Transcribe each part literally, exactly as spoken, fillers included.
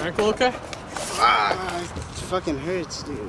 ankle okay? Ah, it fucking hurts, dude.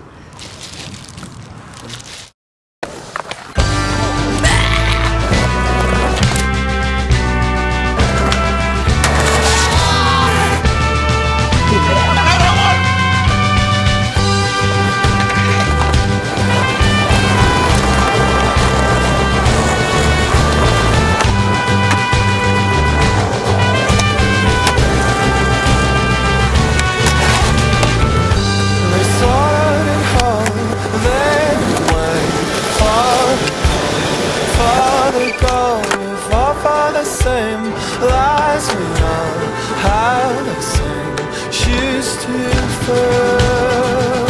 Same lies we all have the same shoes to fill.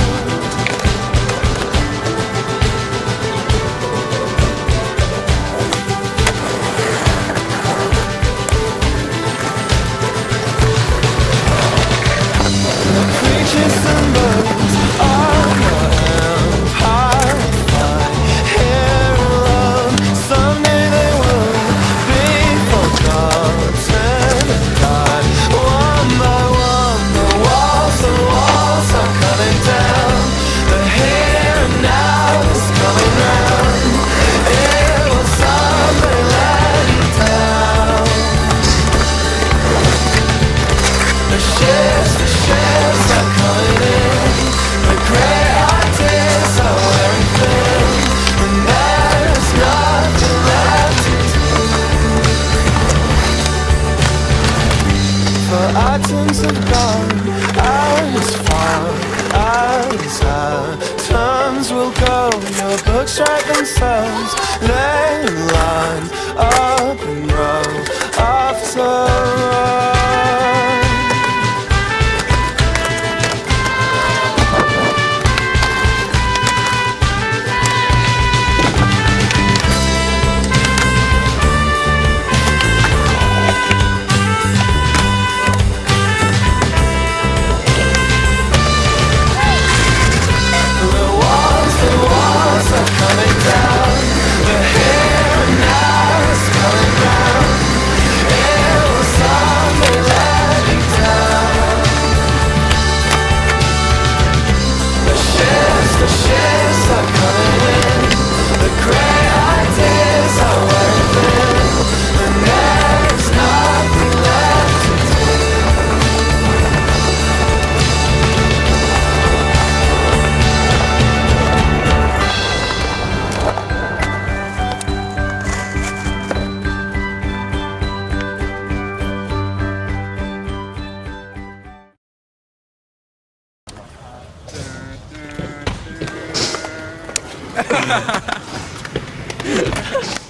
The creatures and birds are your empire. Fly here alone. Someday they will be forgotten and die. One by one, the walls, the walls are coming down. The here and now is coming round. It will someday let you down. The ships, the ships are coming in. The great ideas are wearing thin, and there is nothing left to do. For atoms have gone as far as atoms will go. Your books write themselves, they line up in row after row. Ha ha ha.